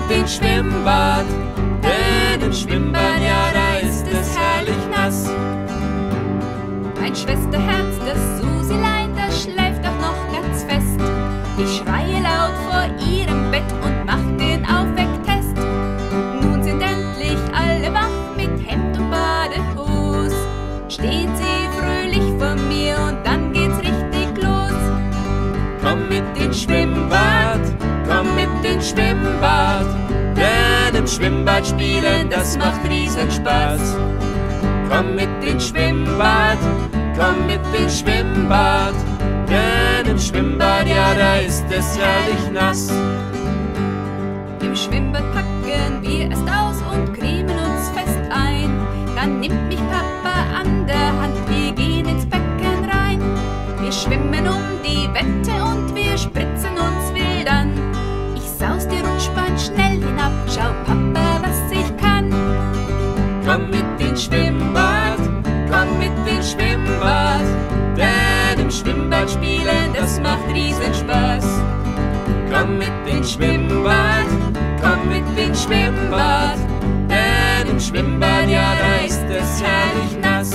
ins Schwimmbad, denn im Schwimmbad, ja, da ist es herrlich nass. Mein Schwesterherz, das Susilein, das schläft auch noch ganz fest. Ich schreie laut vor ihrem Bett und mach den Aufwecktest. Nun sind endlich alle wach mit Hemd und Badehose. Stehen sie fröhlich vor mir und dann geht's richtig los. Komm mit ins Schwimmbad, komm mit ins Schwimmbad, denn im Schwimmbad spielen, das macht Riesenspaß. Komm mit ins Schwimmbad, komm mit ins Schwimmbad, denn im Schwimmbad, ja, da ist es herrlich nass. Im Schwimmbad packen wir erst aus und cremen uns fest ein. Dann nimmt mich Papa an der Hand, wir gehen ins Becken rein. Wir schwimmen um die Wette und wir spritzen uns wild an. Ich saus die Rutschbahn schnell hinab, schau Papa, was ich kann. Komm mit ins Schwimmbad, komm mit ins Schwimmbad, denn im Schwimmbad spielen, das macht Riesenspaß. Komm mit ins Schwimmbad, komm mit ins Schwimmbad, denn im Schwimmbad, ja, da ist es herrlich nass.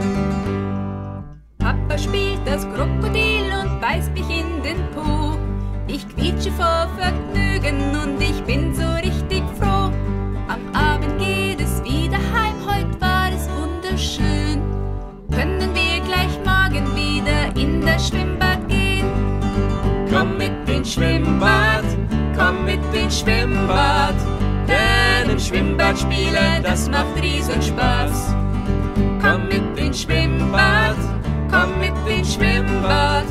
Papa spielt das Krokodil und beißt mich in den Po. Ich quietsche vor Vergnügen und ich bin so richtig froh. Am Abend geht es wieder heim, heute war es wunderschön. Können wir gleich morgen wieder in das Schwimmbad gehen? Komm mit ins Schwimmbad, komm mit ins Schwimmbad, denn im Schwimmbad spielen, das macht Riesenspaß. Komm mit ins Schwimmbad, komm mit ins Schwimmbad,